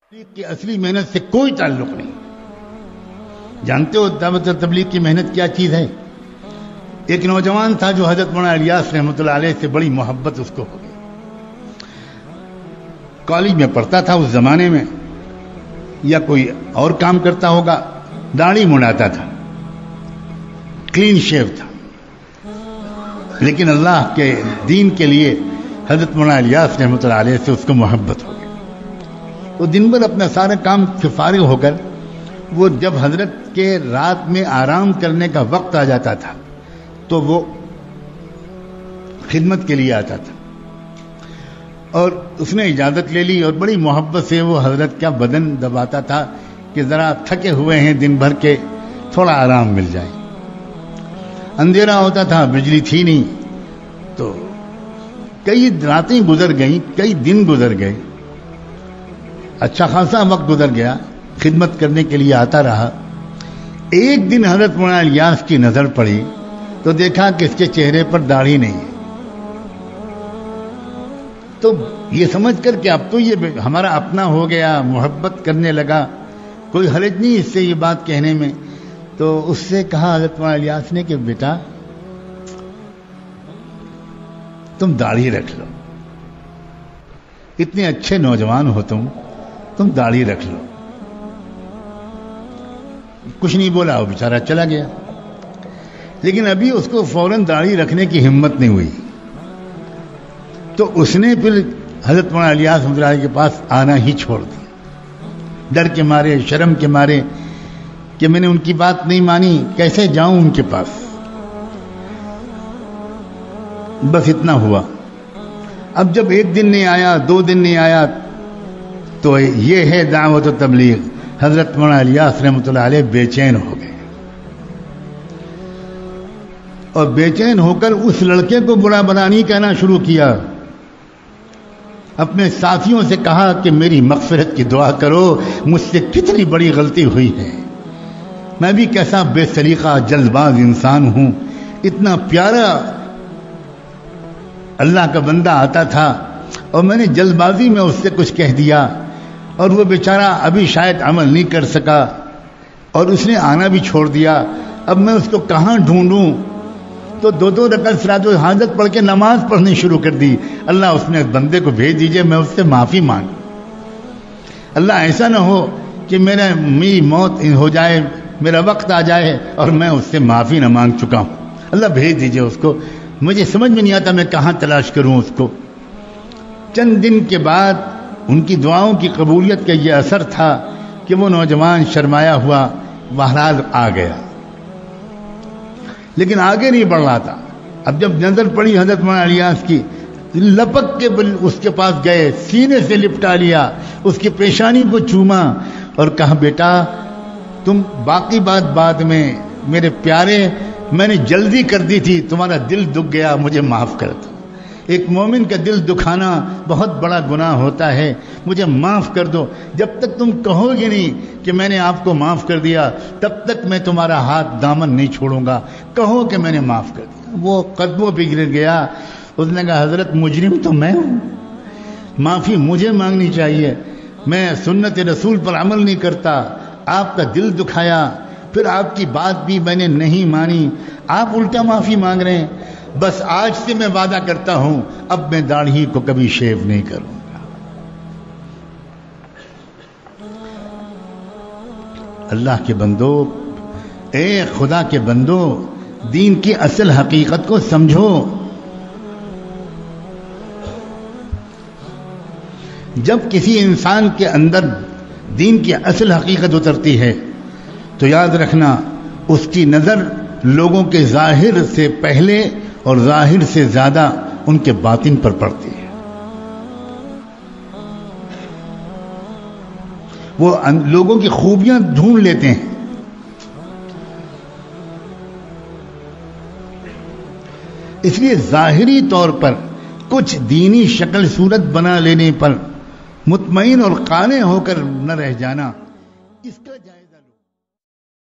کی اصلی محنت سے کوئی تعلق نہیں. جانتے ہو دعوت و تبلیغ کی محنت کیا چیز ہے؟ ایک نوجوان تھا جو حضرت مولانا الیاس رحمۃ اللہ علیہ سے بڑی محبت اس کو ہو گئی. کالج میں پڑھتا تھا اس زمانے میں، یا کوئی اور کام کرتا ہوگا، داڑھی منڈاتا تھا، کلین شیو تھا، لیکن اللہ کے دین کے لیے حضرت مولانا الیاس رحمۃ اللہ علیہ سے اس کو محبت ہو گئی. وہ دن بھر اپنا سارا کام سے فارغ ہو کر وہ جب حضرت کے رات میں آرام کرنے کا وقت آ جاتا تھا تو وہ خدمت کے لیے آتا تھا، اور اس نے اجازت لے لی اور بڑی محبت سے وہ حضرت کا بدن دباتا تھا کہ ذرا تھکے ہوئے ہیں دن بھر کے، تھوڑا آرام مل جائے. اندھیرا ہوتا تھا، بجلی تھی نہیں، تو کئی راتیں گزر گئیں، کئی دن گزر گئے، اچھا خاصا وقت گزر گیا، خدمت کرنے کے لیے آتا رہا. ایک دن حضرت مولانا الیاس کی نظر پڑی تو دیکھا کہ اس کے چہرے پر داڑھی نہیں ہے. تو یہ سمجھ کر کہ اب تو یہ ہمارا اپنا ہو گیا، محبت کرنے لگا، کوئی حرج نہیں اس سے یہ بات کہنے میں. تو اس سے کہا حضرت مولانا الیاس نے کہ بیٹا تم داڑھی رکھ لو، اتنے اچھے نوجوان ہو تم داڑھی رکھ لو. کچھ نہیں بولا، وہ بیچارہ چلا گیا. لیکن ابھی اس کو فوراً داڑھی رکھنے کی ہمت نہیں ہوئی، تو اس نے پھر حضرت مولانا الیاس رحمۃ اللہ کے پاس آنا ہی چھوڑ دیا، ڈر کے مارے، شرم کے مارے کہ میں نے ان کی بات نہیں مانی، کیسے جاؤں ان کے پاس. بس اتنا ہوا. اب جب ایک دن نہیں آیا، 2 دن نہیں آیا، تو یہ ہے دعوت و تبلیغ. حضرت مولانا الیاس رحمۃ اللہ علیہ بے چین ہو گئے، اور بے چین ہو کر اس لڑکے کو برا بھلا نہیں کہنا شروع کیا. اپنے ساتھیوں سے کہا کہ میری مغفرت کی دعا کرو، مجھ سے کتنی بڑی غلطی ہوئی ہے، میں بھی کیسا بے سلیقہ جلد باز انسان ہوں. اتنا پیارا اللہ کا بندہ آتا تھا اور میں نے جلد بازی میں اس سے کچھ کہہ دیا، اور وہ بیچارہ ابھی شاید عمل نہیں کر سکا اور اس نے آنا بھی چھوڑ دیا. اب میں اس کو کہاں ڈھونڈوں؟ تو 2 رکعت صلاۃ الحاجت پڑھ کے نماز پڑھنی شروع کر دی. اللہ اس نے بندے کو بھیج دیجئے، میں اس سے معافی مانگ. اللہ ایسا نہ ہو کہ میری موت ہو جائے، میرا وقت آ جائے اور میں اس سے معافی نہ مانگ چکا ہوں. اللہ بھیج دیجئے اس کو، مجھے سمجھ میں نہیں آتا میں کہاں تلاش کروں اس کو. چند دن کے بعد ان کی دعاؤں کی قبولیت کا یہ اثر تھا کہ وہ نوجوان شرمایا ہوا بہرحال آ گیا، لیکن آگے نہیں بڑھ رہا تھا. اب جب نظر پڑی حضرت مولانا الیاس کی، لپک کے اس کے پاس گئے، سینے سے لپٹا لیا، اس کی پیشانی کو چوما اور کہا بیٹا تم باقی بات بعد میں، میرے پیارے میں نے جلدی کر دی تھی، تمہارا دل دکھ گیا، مجھے معاف کر دو. ایک مومن کا دل دکھانا بہت بڑا گناہ ہوتا ہے، مجھے معاف کر دو. جب تک تم کہو گے نہیں کہ میں نے آپ کو معاف کر دیا، تب تک میں تمہارا ہاتھ دامن نہیں چھوڑوں گا. کہو کہ میں نے معاف کر دیا. وہ قدموں پہ گر گیا. اس نے کہا حضرت مجرم تو میں ہوں، معافی مجھے مانگنی چاہیے، میں سنت رسول پر عمل نہیں کرتا، آپ کا دل دکھایا، پھر آپ کی بات بھی میں نے نہیں مانی، آپ الٹا معافی مانگ رہے ہیں. بس آج سے میں وعدہ کرتا ہوں اب میں داڑھی کو کبھی شیو نہیں کروں گا. اللہ کے بندو، اے خدا کے بندو، دین کی اصل حقیقت کو سمجھو. جب کسی انسان کے اندر دین کی اصل حقیقت اترتی ہے تو یاد رکھنا اس کی نظر لوگوں کے ظاہر سے پہلے اور ظاہر سے زیادہ ان کے باطن پر پڑتی ہے. وہ لوگوں کی خوبیاں ڈھونڈ لیتے ہیں. اس لیے ظاہری طور پر کچھ دینی شکل صورت بنا لینے پر مطمئن اور قانع ہو کر نہ رہ جانا، اس کا